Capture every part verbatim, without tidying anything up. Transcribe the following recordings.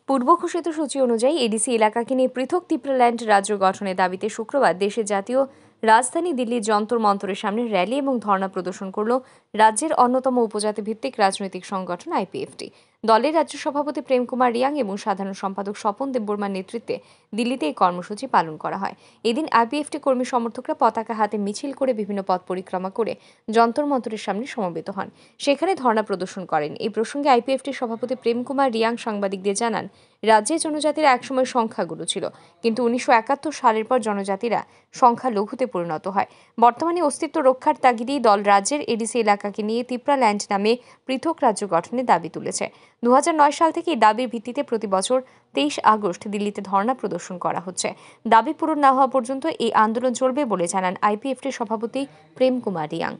পূর্ব ঘোষিত সূচি অনুযায়ী এডিসি এলাকাকে নিয়ে পৃথক ত্রিপুরাল্যান্ড রাজ্য গঠনের দাবিতে শুক্রবার দেশের জাতীয় রাজধানী দিল্লির যন্তর মন্তরের সামনে র্যালি এবং ধর্ণা প্রদর্শন করল রাজ্যের অন্যতম উপজাতি ভিত্তিক রাজনৈতিক সংগঠন আইপিএফটি। দলের রাজ্য সভাপতি প্রেম কুমার রিয়াং এবং সাধারণ সম্পাদক স্বপন দেববর্মার নেতৃত্বে দিল্লিতে এই কর্মসূচি পালন করা হয়। এদিন আইপিএফটি কর্মী সমর্থকরা পতাকা হাতে মিছিল করে বিভিন্ন পথ পরিক্রমা করে যন্তর মন্তরের সামনে সমবেত হন, সেখানে ধর্ণা প্রদর্শন করেন। এই প্রসঙ্গে আইপিএফটির সভাপতি প্রেম কুমার রিয়াং সাংবাদিকদের জানান, রাজ্যে জনজাতিরা একসময় সংখ্যাগুরু ছিল, কিন্তু উনিশশো একাত্তর সালের পর জনজাতিরা সংখ্যালঘুতে পরিণত হয়। বর্তমানে অস্তিত্ব রক্ষার তাগিদেই দল রাজ্যের এডিসি এলাকাকে নিয়ে ত্রিপুরাল্যান্ড নামে পৃথক রাজ্য গঠনের দাবি তুলেছে। দু হাজার নয় সাল থেকে এই দাবির ভিত্তিতে প্রতি বছর তেইশ আগস্ট দিল্লিতে ধর্ণা প্রদর্শন করা হচ্ছে। দাবি পূরণ না হওয়া পর্যন্ত এই আন্দোলন চলবে বলে জানান আইপিএফটির সভাপতি প্রেম কুমার রিয়াং।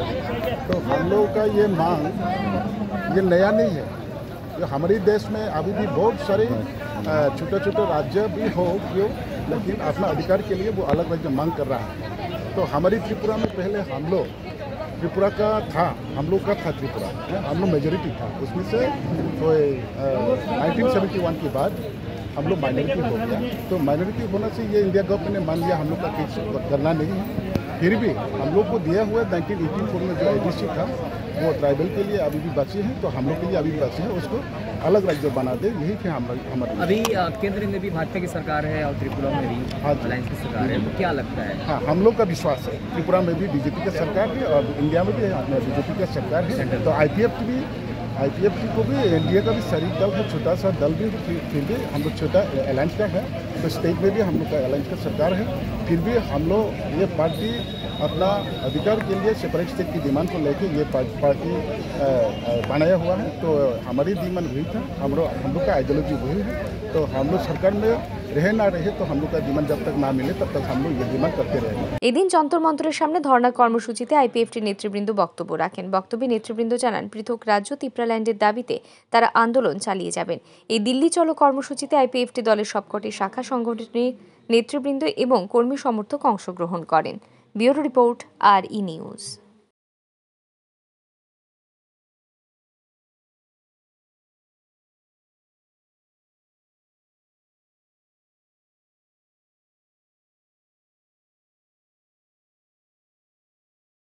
हमारे देश में अभी भी बहुत सारे छोटे छोटे राज्य भी हो क्यों, लेकिन अपना अधिकार के लिए वो अलग राज्य मांग कर रहा है। तो हमारी त्रिपुरा में पहले हम लोग त्रिपुरा का था हम लोग का था त्रिपुरा हम लोग मेजोरिटी था, उसमें से तो नाइनटीन सेवेंटी वन के बाद हम लोग माइनॉरिटी हो गया। तो माइनॉरिटी होने से ये इंडिया गवर्नमेंट ने मान लिया हम लोग का केस करना नहीं है। फिर भी हम लोग को दिया हुआ नाइनटीन एटी फोर में जो एडीसी था वो ट्राइबल के लिए अभी भी बची है, तो हम लोग के लिए अभी भी बची है, उसको अलग राज्य बना दे, यही कि हम हमारे अभी केंद्र में भी भाजपा की सरकार है और त्रिपुरा में भी अलायंस की सरकार है, तो क्या लगता है? हाँ, हम लोग का विश्वास है त्रिपुरा में भी बीजेपी की सरकार है और इंडिया में भी बीजेपी की सरकार है। तो आईपीएफ भी आईपीएफटी को भी एनडीए का भी शरीक दल है, छोटा सा दल भी, फिर भी हम लोग छोटा अलायंस का है। तो स्टेट में भी हम लोग का अलायंस का सरकार है, फिर भी हम लोग ये पार्टी अपना अधिकार के लिए सेपरेट स्टेट की डिमांड को लेके ये पार्टी बनाया हुआ है। तो हमारी डिमांड वही था, हम लोग हम लोग का आइडियोलॉजी वही है। तो हम लोग सरकार में रहे ना रहे तो हम लोग का डिमांड जब तक ना मिले तब तक हम लोग ये डिमांड करते रहेंगे। এদিন যন্তর মন্তরের সামনে ধর্ণা কর্মসূচিতে আইপিএফটি নেতৃবৃন্দ বক্তব্য রাখেন। বক্তব্যে নেতৃবৃন্দ জানান, পৃথক রাজ্য ত্রিপুরাল্যান্ডের দাবিতে তারা আন্দোলন চালিয়ে যাবেন। এই দিল্লি চলো কর্মসূচিতে আইপিএফটি দলের সবকটি শাখা সংগঠনের নেতৃবৃন্দ এবং কর্মী সমর্থক অংশগ্রহণ করেন। ব্যুরো রিপোর্ট, আর ই নিউজ।